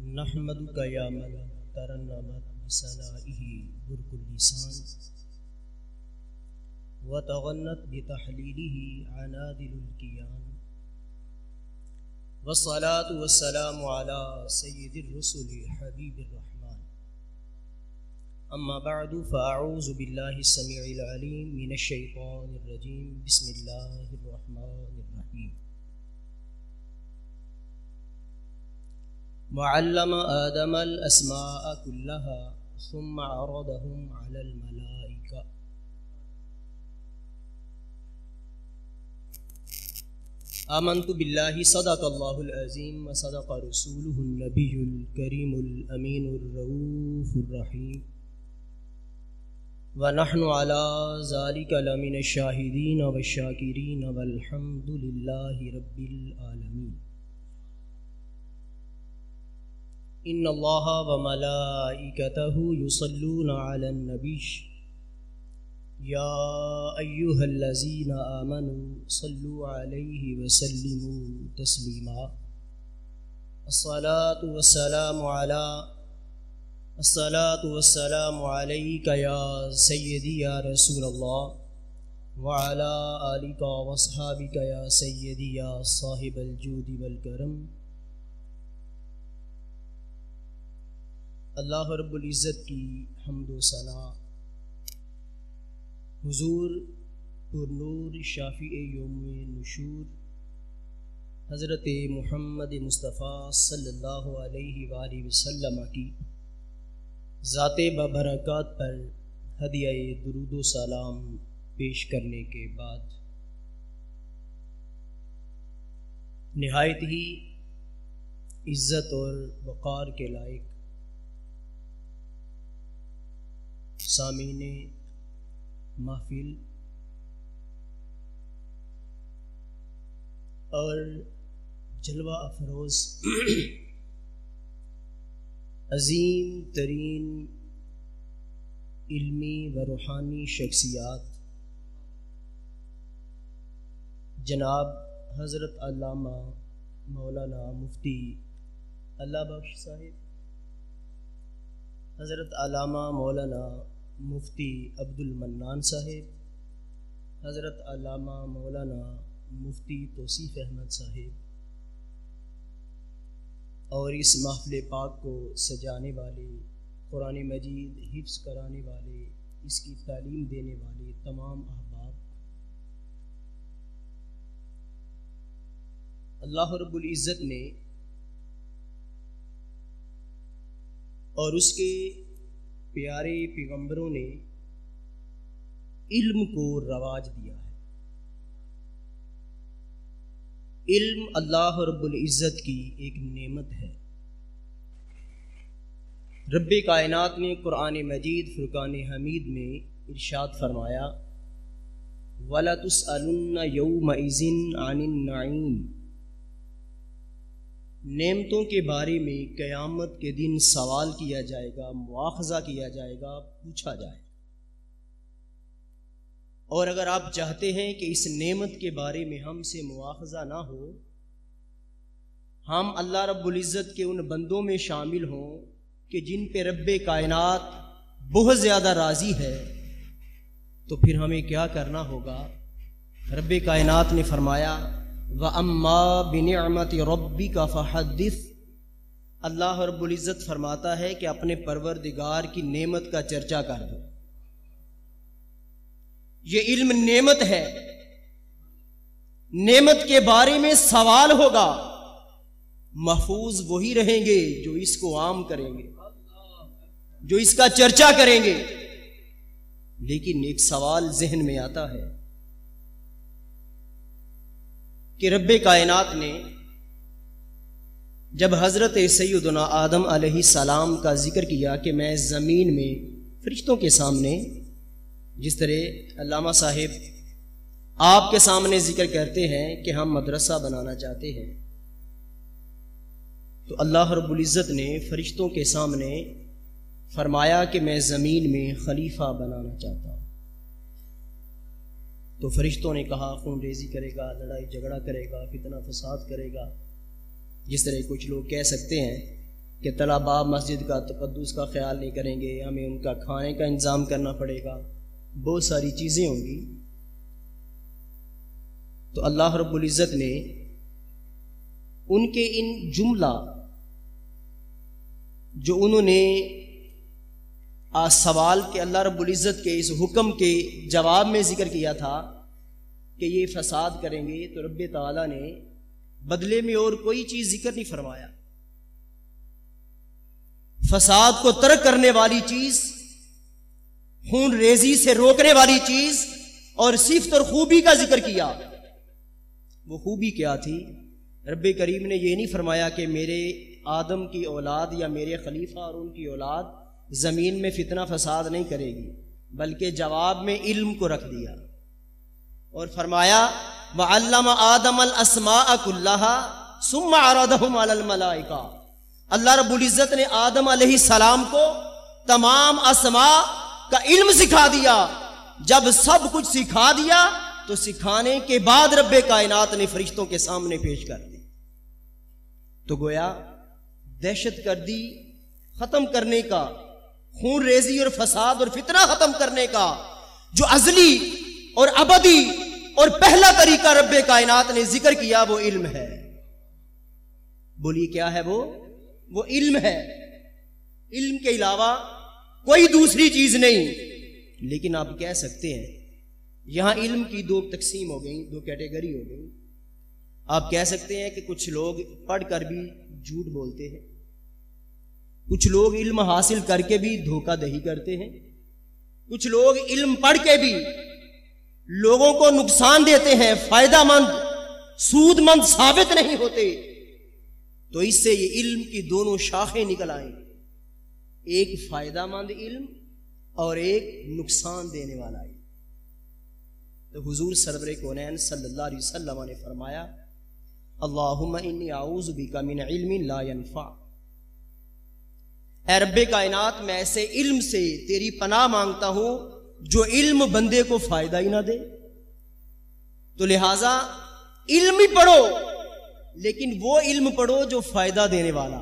نحمدک یا من ترنمت بثنائه برق اللسان وتغنت بتحلیلہ عنادل الکیان والصلاة والسلام علی سید الرسل حبیب الرحمن اما بعد فاعوذ باللہ السمیع العلیم من الشیطان الرجیم بسم اللہ الرحمن الرحیم وعلم آدم الأسماء كلها ثم عرضهم على الملائكة آمنت بالله صدق الله العظيم وصدق رسوله النبي الكريم الأمين الرؤوف الرحيم ونحن على ذلك لمن الشاهدين والشاكرين والحمد لله رب العالمين ان اللہ وملائکتہ یصلون علی النبی یا ایہا الذین آمنوا صلوا علیہ وسلموا تسلیما الصلاة والسلام علیک یا سیدی یا رسول اللہ وعلی آلک واصحابک یا سیدی یا صاحب الجود والکرم۔ اللہ رب العزت کی حمد و ثنا، حضور پر نور شافع یوم نشور حضرت محمد مصطفیٰ صلی اللہ علیہ وآلہ وسلم کی ذات بابرکات پر ہدیہ درود و سلام پیش کرنے کے بعد نہایت ہی عزت اور وقار کے لائق سامعین محفل اور جلوہ افروز عظیم ترین علمی و روحانی شخصیات جناب حضرت علامہ مولانا مفتی اللہ بخش صاحب، حضرت علامہ مولانا مفتی عبد المنان صاحب، حضرت علامہ مولانا مفتی توصیف احمد صاحب، اور اس محفل پاک کو سجانے والے، قرآن مجید حفظ کرانے والے، اس کی تعلیم دینے والے تمام احباب، اللہ رب العزت نے اور اس کے پیارے پیغمبروں نے علم کو رواج دیا ہے۔ علم اللہ رب العزت کی ایک نعمت ہے۔ رب کائنات نے قرآن مجید فرقان حمید میں ارشاد فرمایا وَلَتُسْأَلُنَّ يَوْمَئِذٍ عَنِ النَّعِيمِ، نعمتوں کے بارے میں قیامت کے دن سوال کیا جائے گا، مواخذہ کیا جائے گا، پوچھا جائے گا۔ اور اگر آپ چاہتے ہیں کہ اس نعمت کے بارے میں ہم سے مواخذہ نہ ہو، ہم اللہ رب العزت کے ان بندوں میں شامل ہوں کہ جن پہ رب کائنات بہت زیادہ راضی ہے، تو پھر ہمیں کیا کرنا ہوگا؟ رب کائنات نے فرمایا وَأَمَّا بِنِعْمَةِ رَبِّكَ فَحَدِّثْ، اللہ رب العزت فرماتا ہے کہ اپنے پروردگار کی نعمت کا چرچا کر دو۔ یہ علم نعمت ہے، نعمت کے بارے میں سوال ہوگا، محفوظ وہی رہیں گے جو اس کو عام کریں گے، جو اس کا چرچا کریں گے۔ لیکن ایک سوال ذہن میں آتا ہے کہ رب کائنات نے جب حضرت سیدنا آدم علیہ السلام کا ذکر کیا کہ میں زمین میں فرشتوں کے سامنے، جس طرح علامہ صاحب آپ کے سامنے ذکر کرتے ہیں کہ ہم مدرسہ بنانا چاہتے ہیں، تو اللہ رب العزت نے فرشتوں کے سامنے فرمایا کہ میں زمین میں خلیفہ بنانا چاہتا ہوں۔ تو فرشتوں نے کہا خون ریزی کرے گا، لڑائی جھگڑا کرے گا، فتنہ فساد کرے گا، جس طرح کچھ لوگ کہہ سکتے ہیں کہ طلباء مسجد کا تقدس کا خیال نہیں کریں گے، ہمیں ان کا کھانے کا انتظام کرنا پڑے گا، بہت ساری چیزیں ہوں گی۔ تو اللہ رب العزت نے ان کے ان جملہ جو انہوں نے سوال کے اللہ رب العزت کے اس حکم کے جواب میں ذکر کیا تھا کہ یہ فساد کریں گے، تو رب تعالیٰ نے بدلے میں اور کوئی چیز ذکر نہیں فرمایا۔ فساد کو ترک کرنے والی چیز، خون ریزی سے روکنے والی چیز اور صفت اور خوبی کا ذکر کیا۔ وہ خوبی کیا تھی؟ رب کریم نے یہ نہیں فرمایا کہ میرے آدم کی اولاد یا میرے خلیفہ اور ان کی اولاد زمین میں فتنہ فساد نہیں کرے گی، بلکہ جواب میں علم کو رکھ دیا اور فرمایا وَعَلَّمَ آدَمَ الْأَسْمَاءَ كُلَّهَا ثُمَّ عَرَضَهُمْ عَلَى الْمَلَائِكَةِ۔ اللہ رب العزت نے آدم علیہ السلام کو تمام اسماء کا علم سکھا دیا۔ جب سب کچھ سکھا دیا تو سکھانے کے بعد رب کائنات نے فرشتوں کے سامنے پیش کر دی۔ تو گویا دہشت گردی ختم کرنے کا، خون ریزی اور فساد اور فتنہ ختم کرنے کا جو ازلی اور ابدی اور پہلا طریقہ رب کائنات نے ذکر کیا وہ علم ہے۔ بولیے کیا ہے وہ علم ہے۔ علم کے علاوہ کوئی دوسری چیز نہیں۔ لیکن آپ کہہ سکتے ہیں یہاں علم کی دو تقسیم ہو گئی، دو کیٹیگری ہو گئی۔ آپ کہہ سکتے ہیں کہ کچھ لوگ پڑھ کر بھی جھوٹ بولتے ہیں، کچھ لوگ علم حاصل کر کے بھی دھوکہ دہی کرتے ہیں، کچھ لوگ علم پڑھ کے بھی لوگوں کو نقصان دیتے ہیں، فائدہ مند سود مند ثابت نہیں ہوتے۔ تو اس سے یہ علم کی دونوں شاخیں نکل آئیں، ایک فائدہ مند علم اور ایک نقصان دینے والا علم۔ تو حضور سرور کونین صلی اللہ علیہ وسلم نے فرمایا اللہم انی اعوذ بک من علم لا ینفع۔ اے رب کائنات میں ایسے علم سے تیری پناہ مانگتا ہوں جو علم بندے کو فائدہ ہی نہ دے۔ تو لہٰذا علم ہی پڑھو، لیکن وہ علم پڑھو جو فائدہ دینے والا،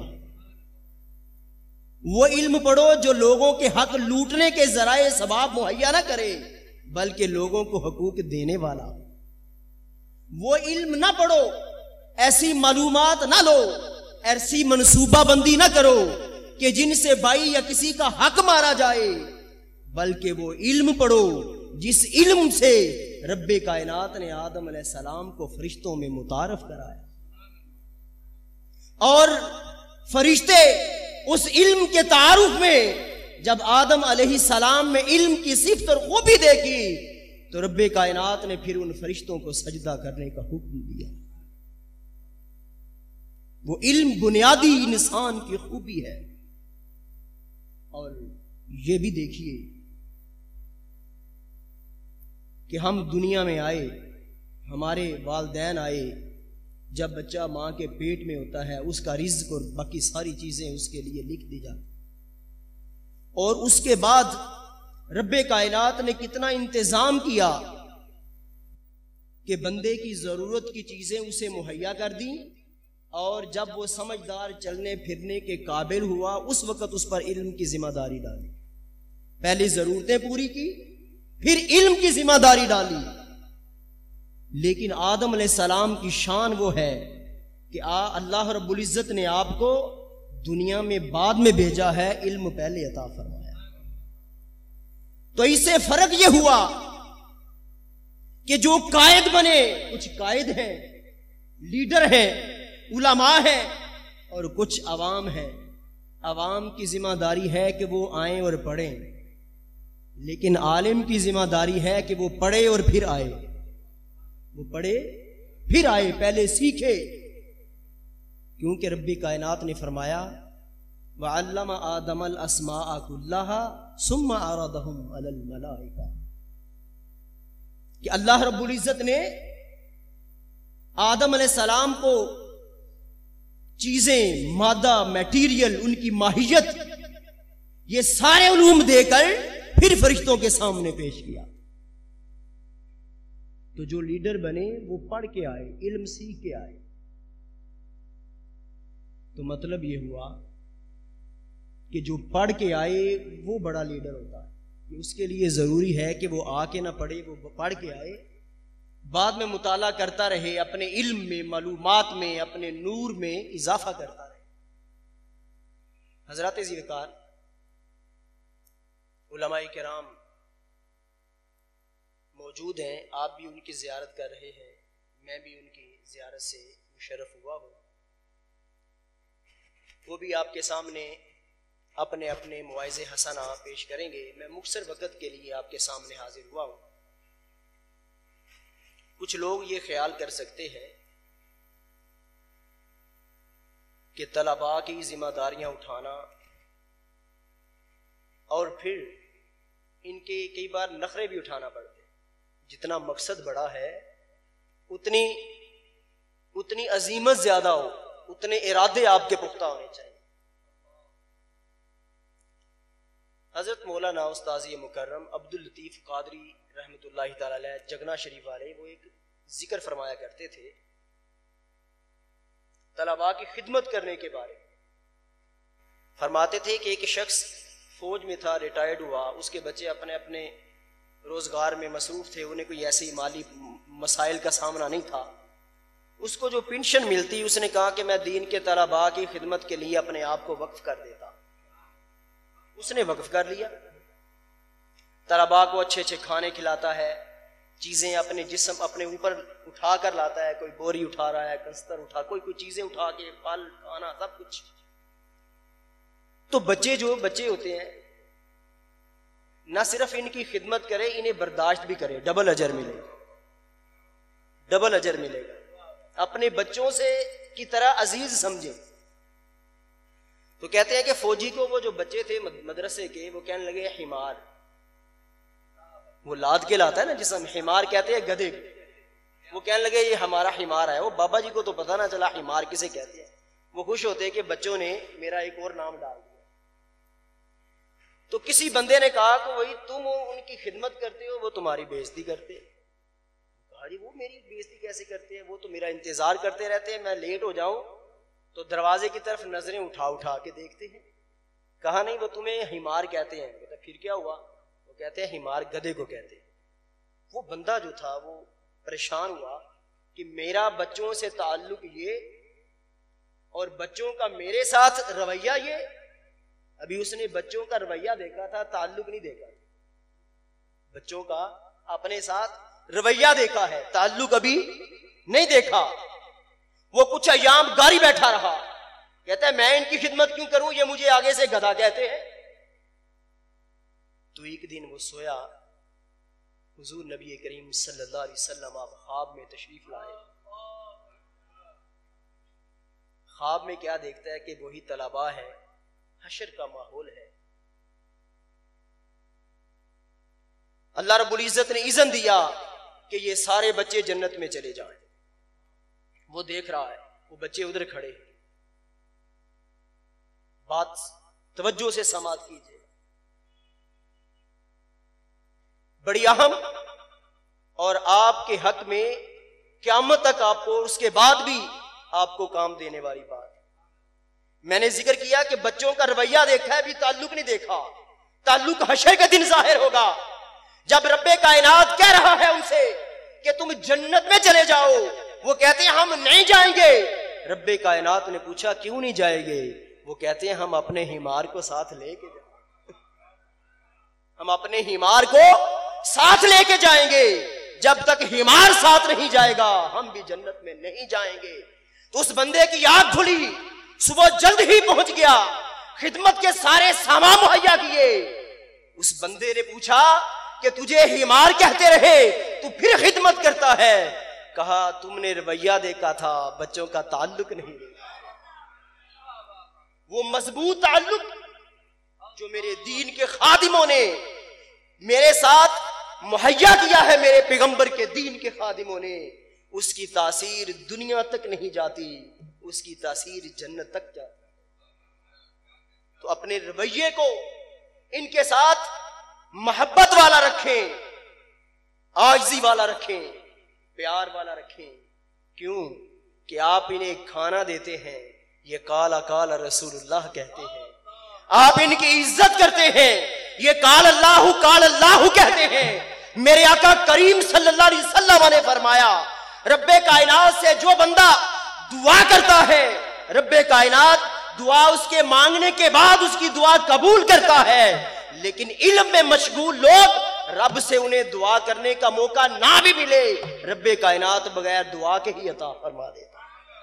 وہ علم پڑھو جو لوگوں کے حق لوٹنے کے ذرائع اسباب مہیا نہ کرے بلکہ لوگوں کو حقوق دینے والا۔ وہ علم نہ پڑھو، ایسی معلومات نہ لو، ایسی منصوبہ بندی نہ کرو کہ جن سے بھائی یا کسی کا حق مارا جائے، بلکہ وہ علم پڑھو جس علم سے رب کائنات نے آدم علیہ السلام کو فرشتوں میں متعارف کرایا، اور فرشتے اس علم کے تعارف میں جب آدم علیہ السلام میں علم کی صفت اور خوبی دیکھی تو رب کائنات نے پھر ان فرشتوں کو سجدہ کرنے کا حکم دیا۔ وہ علم بنیادی انسان کی خوبی ہے۔ اور یہ بھی دیکھیے کہ ہم دنیا میں آئے، ہمارے والدین آئے، جب بچہ ماں کے پیٹ میں ہوتا ہے اس کا رزق اور باقی ساری چیزیں اس کے لیے لکھ دی جاتی، اور اس کے بعد رب کائنات نے کتنا انتظام کیا کہ بندے کی ضرورت کی چیزیں اسے مہیا کر دیں، اور جب وہ سمجھدار چلنے پھرنے کے قابل ہوا اس وقت اس پر علم کی ذمہ داری ڈالی۔ پہلے ضرورتیں پوری کی، پھر علم کی ذمہ داری ڈالی۔ لیکن آدم علیہ السلام کی شان وہ ہے کہ اللہ رب العزت نے آپ کو دنیا میں بعد میں بھیجا ہے، علم پہلے عطا فرمایا۔ تو اس سے فرق یہ ہوا کہ جو قائد بنے، کچھ قائد ہیں، لیڈر ہیں، علماء ہیں، اور کچھ عوام ہیں۔ عوام کی ذمہ داری ہے کہ وہ آئیں اور پڑھیں، لیکن عالم کی ذمہ داری ہے کہ وہ پڑھے اور پھر آئے، وہ پڑھے پھر آئے، پہلے سیکھے۔ کیونکہ رب کائنات نے فرمایا وَعَلَّمَ آدَمَ الْأَسْمَاءَ كُلَّهَا ثُمَّ عَرَضَهُمْ عَلَى الْمَلَائِكَةِ، کہ اللہ رب العزت نے آدم علیہ السلام کو چیزیں، مادہ، میٹیریل، ان کی ماہیت، یہ سارے علوم دے کر پھر فرشتوں کے سامنے پیش کیا۔ تو جو لیڈر بنے وہ پڑھ کے آئے، علم سیکھ کے آئے۔ تو مطلب یہ ہوا کہ جو پڑھ کے آئے وہ بڑا لیڈر ہوتا ہے، کہ اس کے لیے ضروری ہے کہ وہ آ کے نہ پڑھے، وہ پڑھ کے آئے، بعد میں مطالعہ کرتا رہے، اپنے علم میں، معلومات میں، اپنے نور میں اضافہ کرتا رہے۔ حضرات ذی وقار، علماء کرام موجود ہیں، آپ بھی ان کی زیارت کر رہے ہیں، میں بھی ان کی زیارت سے مشرف ہوا ہوں۔ وہ بھی آپ کے سامنے اپنے اپنے مواعظ حسنہ پیش کریں گے۔ میں مختصر وقت کے لیے آپ کے سامنے حاضر ہوا ہوں۔ کچھ لوگ یہ خیال کر سکتے ہیں کہ طلباء کی ذمہ داریاں اٹھانا اور پھر ان کے کئی بار نخرے بھی اٹھانا پڑتے ہیں، جتنا مقصد بڑا ہے اتنی عزیمت زیادہ ہو، اتنے ارادے آپ کے پختہ ہونے چاہیے۔ حضرت مولانا استاذ مکرم عبداللطیف قادری رحمۃ اللہ تعالی علیہ جگنا شریف والے، وہ ایک ذکر فرمایا کرتے تھے طلباء کی خدمت کرنے کے بارے میں۔ فرماتے تھے کہ ایک شخص فوج میں تھا، ریٹائرڈ ہوا، اس کے بچے اپنے اپنے روزگار میں مصروف تھے، انہیں کوئی ایسی مالی مسائل کا سامنا نہیں تھا۔ اس کو جو پینشن ملتی، اس نے کہا کہ میں دین کے طلباء کی خدمت کے لیے اپنے آپ کو وقف کر دیتا۔ اس نے وقف کر لیا، طلباء کو اچھے اچھے کھانے کھلاتا ہے، چیزیں اپنے جسم اپنے اوپر اٹھا کر لاتا ہے، کوئی بوری اٹھا رہا ہے، کنستر اٹھا، کوئی چیزیں اٹھا کے، پھل کھانا سب کچھ۔ تو بچے ہوتے ہیں، نہ صرف ان کی خدمت کرے، انہیں برداشت بھی کرے، ڈبل اجر ملے گا، ڈبل اجر ملے گا۔ اپنے بچوں سے کی طرح عزیز سمجھیں۔ تو کہتے ہیں کہ فوجی کو وہ جو بچے تھے مدرسے کے، وہ کہنے لگے حمار، وہ لاد کے لاتا ہے نا جس میں حمار کہتے ہیں گدھے کو، وہ کہنے لگے یہ ہمارا حمار ہے۔ وہ بابا جی کو تو پتہ نہ چلا حمار کسے کہتے ہیں، وہ خوش ہوتے ہیں کہ بچوں نے میرا ایک اور نام ڈال دیا۔ تو کسی بندے نے کہا کہ وہی تم ان کی خدمت کرتے ہو، وہ تمہاری بےعزتی کرتے ہیں۔ کہا جی وہ میری بےعزتی کیسے کرتے ہیں، وہ تو میرا انتظار کرتے رہتے ہیں، میں لیٹ ہو جاؤں تو دروازے کی طرف نظریں اٹھا کے دیکھتے ہیں۔ کہا نہیں، وہ تمہیں حمار کہتے ہیں۔ کہتا پھر کیا ہوا؟ وہ کہتے ہیں حمار گدھے کو کہتے ہیں۔ وہ بندہ جو تھا وہ پریشان ہوا کہ میرا بچوں سے تعلق یہ اور بچوں کا میرے ساتھ رویہ یہ۔ ابھی اس نے بچوں کا رویہ دیکھا تھا، تعلق نہیں دیکھا، بچوں کا اپنے ساتھ رویہ دیکھا ہے، تعلق ابھی نہیں دیکھا۔ وہ کچھ ایام گاری بیٹھا رہا، کہتا ہے میں ان کی خدمت کیوں کروں، یہ مجھے آگے سے گدھا کہتے ہیں۔ تو ایک دن وہ سویا، حضور نبی کریم صلی اللہ علیہ وسلم آپ خواب میں تشریف لائے۔ خواب میں کیا دیکھتا ہے کہ وہی طلباء ہے، حشر کا ماحول ہے، اللہ رب العزت نے اذن دیا کہ یہ سارے بچے جنت میں چلے جائیں۔ وہ دیکھ رہا ہے، وہ بچے ادھر کھڑے، بات توجہ سے سماعت کیجیے، بڑی اہم اور آپ کے حق میں قیامت تک آپ کو، اس کے بعد بھی آپ کو کام دینے والی بات۔ میں نے ذکر کیا کہ بچوں کا رویہ دیکھا ہے، ابھی تعلق نہیں دیکھا۔ تعلق حشر کے دن ظاہر ہوگا، جب رب کائنات کہہ رہا ہے ان سے کہ تم جنت میں چلے جاؤ، وہ کہتے ہیں ہم نہیں جائیں گے۔ رب کائنات نے پوچھا کیوں نہیں جائیں گے؟ وہ کہتے ہیں ہم اپنے حمار کو ساتھ لے کے جائیں گے، ہم اپنے حمار کو ساتھ لے کے جائیں گے، جب تک حمار ساتھ نہیں جائے گا ہم بھی جنت میں نہیں جائیں گے۔ تو اس بندے کی آنکھ کھلی، صبح جلد ہی پہنچ گیا، خدمت کے سارے سامان مہیا کیے۔ اس بندے نے پوچھا کہ تجھے حمار کہتے رہے تو پھر خدمت کرتا ہے؟ کہا تم نے رویہ دیکھا تھا، بچوں کا تعلق نہیں دیکھا۔ وہ مضبوط تعلق جو میرے دین کے خادموں نے میرے ساتھ مہیا کیا ہے، میرے پیغمبر کے دین کے خادموں نے، اس کی تاثیر دنیا تک نہیں جاتی، اس کی تاثیر جنت تک جاتی۔ تو اپنے رویے کو ان کے ساتھ محبت والا رکھیں، عاجزی والا رکھیں، پیار والا رکھیں۔ کیوں کہ آپ انہیں کھانا دیتے ہیں، یہ کالا کالا رسول اللہ کہتے ہیں، آپ ان کی عزت کرتے ہیں، یہ قال اللہ کہتے ہیں۔ میرے آقا کریم صلی اللہ علیہ وسلم نے فرمایا رب کائنات سے جو بندہ دعا کرتا ہے، رب کائنات دعا اس کے مانگنے کے بعد اس کی دعا قبول کرتا ہے، لیکن علم میں مشغول لوگ رب سے انہیں دعا کرنے کا موقع نہ بھی ملے، رب کائنات بغیر دعا کے ہی عطا فرما دیتا۔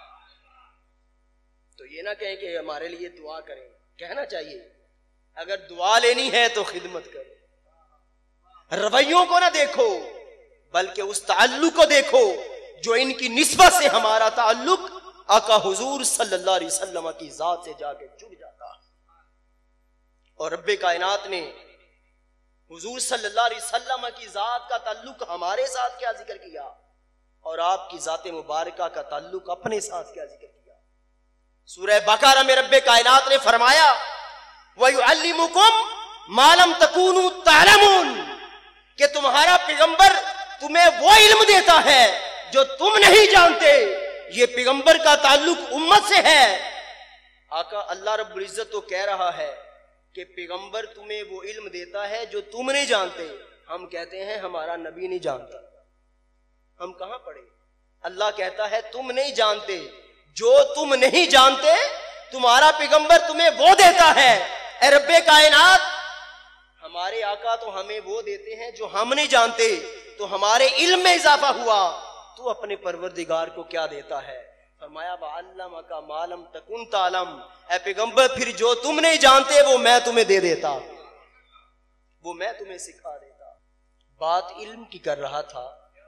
تو یہ نہ کہیں کہ ہمارے لیے دعا کریں، کہنا چاہیے اگر دعا لینی ہے تو خدمت کرو۔ رویوں کو نہ دیکھو بلکہ اس تعلق کو دیکھو جو ان کی نسبت سے ہمارا تعلق آقا حضور صلی اللہ علیہ وسلم کی ذات سے جا کے جڑ جاتا ہے۔ اور رب کائنات نے حضور صلی اللہ علیہ وسلم کی ذات کا تعلق ہمارے ساتھ کیا ذکر کیا، اور آپ کی ذات مبارکہ کا تعلق اپنے ساتھ کیا ذکر کیا۔ سورہ بقرہ میں رب کائنات نے فرمایا وَيُعَلِّمُكُمْ مَا لَمْ تَكُونُوا تَعْلَمُونَ، کہ تمہارا پیغمبر تمہیں وہ علم دیتا ہے جو تم نہیں جانتے۔ یہ پیغمبر کا تعلق امت سے ہے۔ آقا اللہ رب العزت تو کہہ رہا ہے کہ پیغمبر تمہیں وہ علم دیتا ہے جو تم نہیں جانتے۔ ہم کہتے ہیں ہمارا نبی نہیں جانتا، ہم کہاں پڑھے؟ اللہ کہتا ہے تم نہیں جانتے، جو تم نہیں جانتے تمہارا پیغمبر تمہیں وہ دیتا ہے۔ اے رب کائنات، ہمارے آقا تو ہمیں وہ دیتے ہیں جو ہم نہیں جانتے، تو ہمارے علم میں اضافہ ہوا، تو اپنے پروردگار کو کیا دیتا ہے؟ فرمایا وَعَلَّمَكَ مَا لَمْ تَكُنْ تَعْلَمْ، اے پیغمبر پھر جو تم نہیں جانتے وہ میں تمہیں دے دیتا، وہ میں تمہیں سکھا دیتا۔ بات علم کی کر رہا تھا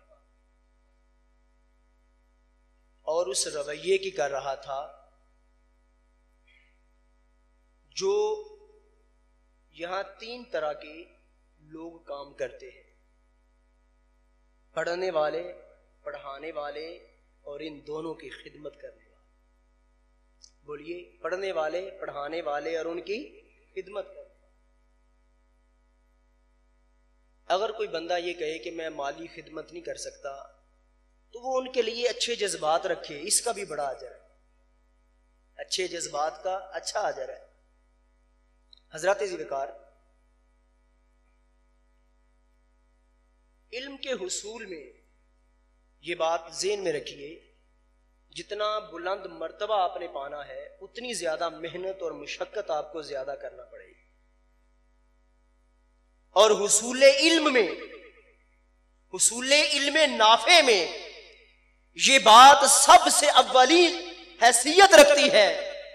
اور اس رویے کی کر رہا تھا جو یہاں تین طرح کے لوگ کام کرتے ہیں، پڑھنے والے، پڑھانے والے اور ان دونوں کی خدمت کرنے والے۔ بولیے، پڑھنے والے، پڑھانے والے اور ان کی خدمت کرنے والے۔ اگر کوئی بندہ یہ کہے کہ میں مالی خدمت نہیں کر سکتا تو وہ ان کے لیے اچھے جذبات رکھے، اس کا بھی بڑا اجر ہے، اچھے جذبات کا اچھا اجر ہے۔ حضرات ذوالفقار، علم کے حصول میں یہ بات ذہن میں رکھیے، جتنا بلند مرتبہ آپ نے پانا ہے اتنی زیادہ محنت اور مشقت آپ کو زیادہ کرنا پڑے گی۔ اور حصول علم میں، حصول علم نافع میں یہ بات سب سے اولی حیثیت رکھتی ہے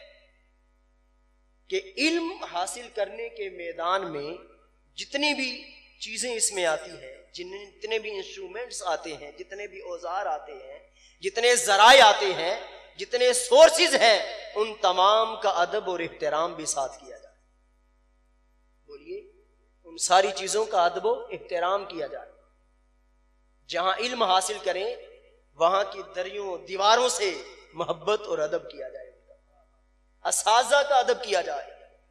کہ علم حاصل کرنے کے میدان میں جتنی بھی چیزیں اس میں آتی ہیں، جتنے بھی انسٹرومنٹس آتے ہیں، جتنے بھی اوزار آتے ہیں، جتنے ذرائع آتے ہیں، جتنے سورسز ہیں، ان تمام کا ادب اور احترام بھی ساتھ کیا جائے۔ بولیے، ان ساری چیزوں کا ادب و احترام کیا جائے۔ جہاں علم حاصل کریں وہاں کی دریوں دیواروں سے محبت اور ادب کیا جائے، اساتذہ کا ادب کیا جائے،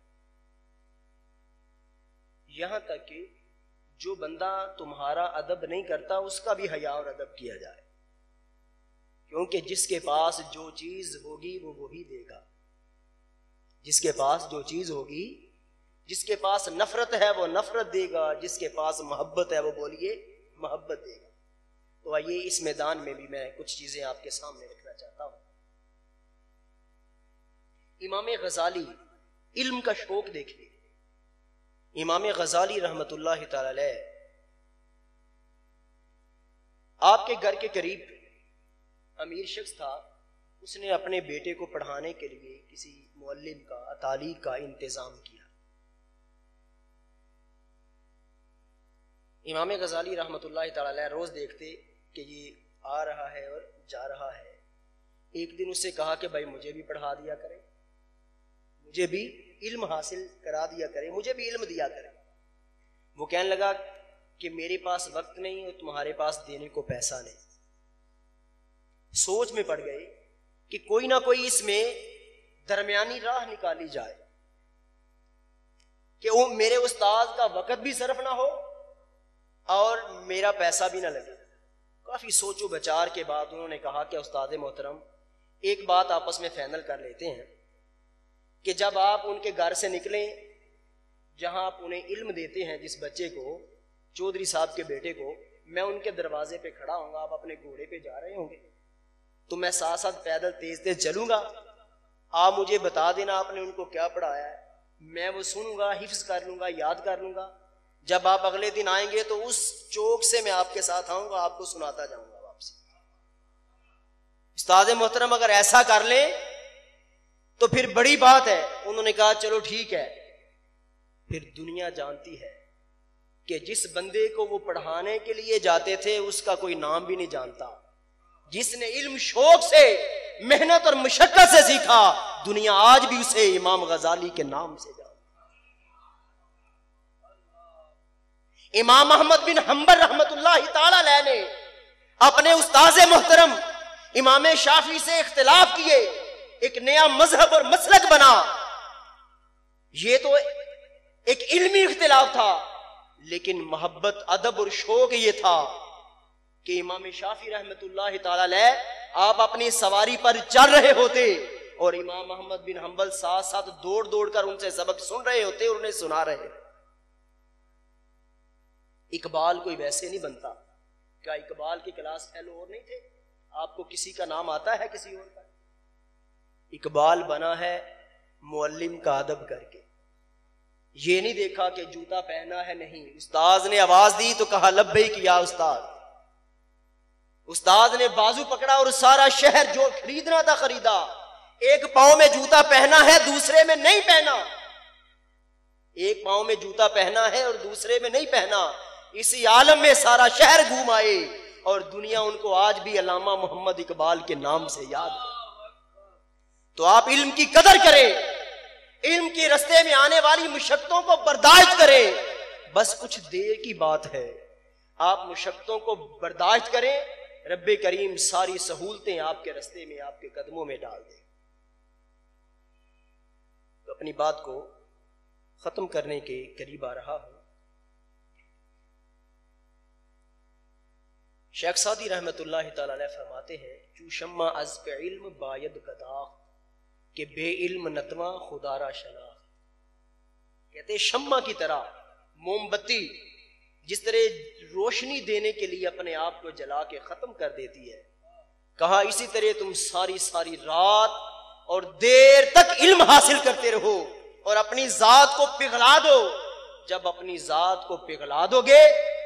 یہاں تک کہ جو بندہ تمہارا ادب نہیں کرتا اس کا بھی حیا اور ادب کیا جائے، کیونکہ جس کے پاس جو چیز ہوگی وہ وہی دے گا۔ جس کے پاس جو چیز ہوگی، جس کے پاس نفرت ہے وہ نفرت دے گا، جس کے پاس محبت ہے وہ بولیے محبت دے گا۔ تو آئیے اس میدان میں بھی میں کچھ چیزیں آپ کے سامنے رکھنا چاہتا ہوں۔ امام غزالی، علم کا شوق دیکھیے۔ امام غزالی رحمت اللہ تعالی علیہ آپ کے گھر کے قریب امیر شخص تھا، اس نے اپنے بیٹے کو پڑھانے کے لیے کسی معلم کا، تعلیم کا انتظام کیا۔ امام غزالی رحمت اللہ تعالی علیہ روز دیکھتے کہ یہ آ رہا ہے اور جا رہا ہے۔ ایک دن اس سے کہا کہ بھائی مجھے بھی پڑھا دیا کرے، مجھے بھی علم حاصل کرا دیا کرے، مجھے بھی علم دیا کرے۔ وہ کہنے لگا کہ میرے پاس وقت نہیں اور تمہارے پاس دینے کو پیسہ نہیں۔ سوچ میں پڑ گئے کہ کوئی نہ کوئی اس میں درمیانی راہ نکالی جائے کہ وہ میرے استاد کا وقت بھی صرف نہ ہو اور میرا پیسہ بھی نہ لگے۔ کافی سوچ و بچار کے بعد انہوں نے کہا کہ استاد محترم ایک بات آپس میں فائنل کر لیتے ہیں کہ جب آپ ان کے گھر سے نکلیں جہاں آپ انہیں علم دیتے ہیں، جس بچے کو، چودھری صاحب کے بیٹے کو، میں ان کے دروازے پہ کھڑا ہوں گا، آپ اپنے گھوڑے پہ جا رہے ہوں گے تو میں ساتھ ساتھ پیدل تیز تیز چلوں گا، آپ مجھے بتا دینا آپ نے ان کو کیا پڑھایا ہے، میں وہ سنوں گا، حفظ کر لوں گا، یاد کر لوں گا، جب آپ اگلے دن آئیں گے تو اس چوک سے میں آپ کے ساتھ آؤں گا، آپ کو سناتا جاؤں گا واپسی۔ استاد محترم اگر ایسا کر لیں تو پھر بڑی بات ہے۔ انہوں نے کہا چلو ٹھیک ہے۔ پھر دنیا جانتی ہے کہ جس بندے کو وہ پڑھانے کے لیے جاتے تھے اس کا کوئی نام بھی نہیں جانتا، جس نے علم شوق سے، محنت اور مشقت سے سیکھا، دنیا آج بھی اسے امام غزالی کے نام سے جانتی۔ امام احمد بن حنبل رحمت اللہ تعالی علیہ نے اپنے استاذ محترم امام شافعی سے اختلاف کیے، ایک نیا مذہب اور مسلک بنا۔ یہ تو ایک علمی اختلاف تھا، لیکن محبت، ادب اور شوق یہ تھا کہ امام شافعی رحمت اللہ تعالی علیہ آپ اپنی سواری پر چل رہے ہوتے اور امام احمد بن حنبل ساتھ ساتھ دوڑ دوڑ کر ان سے سبق سن رہے ہوتے اور انہیں سنا رہے۔ اقبال کوئی ویسے نہیں بنتا۔ کیا اقبال کی کلاس فیلو اور نہیں تھے؟ آپ کو کسی کا نام آتا ہے کسی اور کا؟ اقبال بنا ہے معلم کا ادب کر کے۔ یہ نہیں دیکھا کہ جوتا پہنا ہے، نہیں، استاذ نے آواز دی تو کہا لبیک یا استاد۔ استاد نے بازو پکڑا اور سارا شہر جو خریدنا تھا خریدا۔ ایک پاؤں میں جوتا پہنا ہے، دوسرے میں نہیں پہنا، ایک پاؤں میں جوتا پہنا ہے اور دوسرے میں نہیں پہنا۔ اسی عالم میں سارا شہر گھوم آئے اور دنیا ان کو آج بھی علامہ محمد اقبال کے نام سے یاد ہے۔ تو آپ علم کی قدر کریں، علم کے رستے میں آنے والی مشقتوں کو برداشت کریں۔ بس کچھ دیر کی بات ہے، آپ مشقتوں کو برداشت کریں، رب کریم ساری سہولتیں آپ کے رستے میں، آپ کے قدموں میں ڈال دے۔ تو اپنی بات کو ختم کرنے کے قریب آ رہا ہوں۔ شیخ سعدی رحمت اللہ تعالی علیہ فرماتے ہیں چو شمع از پہ علم باید گداخ کہ بے علم نتواں خدا را شناخت۔ کہتے شمع کی طرح، موم بتی جس طرح روشنی دینے کے لیے اپنے آپ کو جلا کے ختم کر دیتی ہے، کہا اسی طرح تم ساری ساری رات اور دیر تک علم حاصل کرتے رہو اور اپنی ذات کو پگھلا دو۔ جب اپنی ذات کو پگھلا دو گے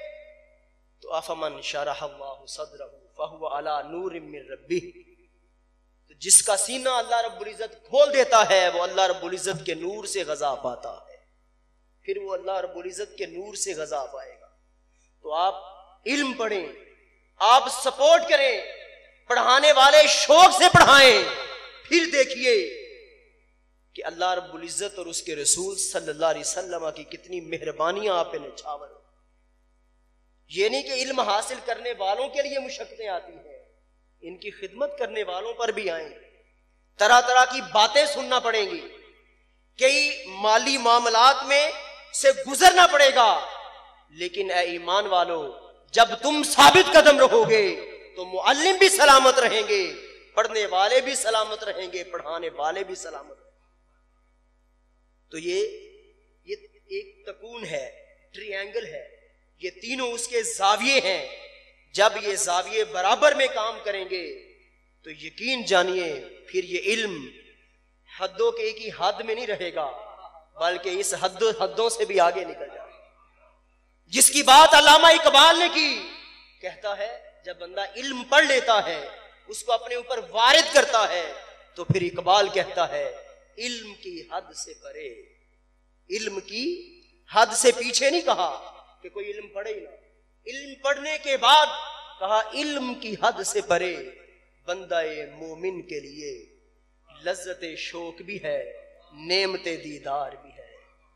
تو افمن شرح اللہ صدرہ فہو علی نور من ربہ، تو جس کا سینہ اللہ رب العزت کھول دیتا ہے وہ اللہ رب العزت کے نور سے غذا پاتا ہے، پھر وہ اللہ رب العزت کے نور سے غذا پائے گا۔ تو آپ علم پڑھیں، آپ سپورٹ کریں، پڑھانے والے شوق سے پڑھائیں، پھر دیکھیے کہ اللہ رب العزت اور اس کے رسول صلی اللہ علیہ وسلم کی کتنی مہربانیاں آپ پہ نچھاور ہو۔ یہ نہیں کہ علم حاصل کرنے والوں کے لیے مشقتیں آتی ہیں، ان کی خدمت کرنے والوں پر بھی آئیں گی، طرح طرح کی باتیں سننا پڑیں گی، کئی مالی معاملات میں سے گزرنا پڑے گا، لیکن اے ایمان والو جب تم ثابت قدم رہو گے تو معلم بھی سلامت رہیں گے، پڑھنے والے بھی سلامت رہیں گے، پڑھانے والے بھی سلامت رہیں گے۔ تو یہ ایک تکون ہے، ٹری اینگل ہے، یہ تینوں اس کے زاویے ہیں۔ جب یہ زاویے برابر میں کام کریں گے تو یقین جانیے پھر یہ علم حدوں کے ایک ہی حد میں نہیں رہے گا، بلکہ اس حدوں سے بھی آگے نکل جائے گا۔ جس کی بات علامہ اقبال نے کی، کہتا ہے جب بندہ علم پڑھ لیتا ہے، اس کو اپنے اوپر وارد کرتا ہے، تو پھر اقبال کہتا ہے علم کی حد سے پرے، علم کی حد سے پیچھے نہیں کہا کہ کوئی علم پڑھے ہی نہ، علم پڑھنے کے بعد کہا علم کی حد سے پرے بندہ مومن کے لیے لذت شوق بھی ہے، نعمت دیدار بھی ہے،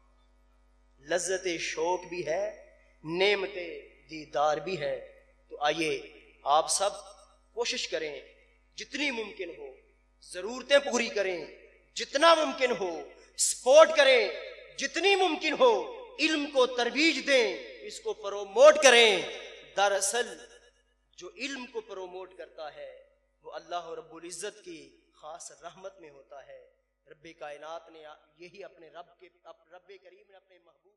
لذت شوق بھی ہے، نعمت دیدار بھی ہے۔ تو آئیے آپ سب کوشش کریں، جتنی ممکن ہو ضرورتیں پوری کریں، جتنا ممکن ہو سپورٹ کریں، جتنی ممکن ہو علم کو ترویج دیں، اس کو پروموٹ کریں۔ دراصل جو علم کو پروموٹ کرتا ہے وہ اللہ رب العزت کی خاص رحمت میں ہوتا ہے۔ رب کائنات نے یہی اپنے رب کریم نے اپنے محبوب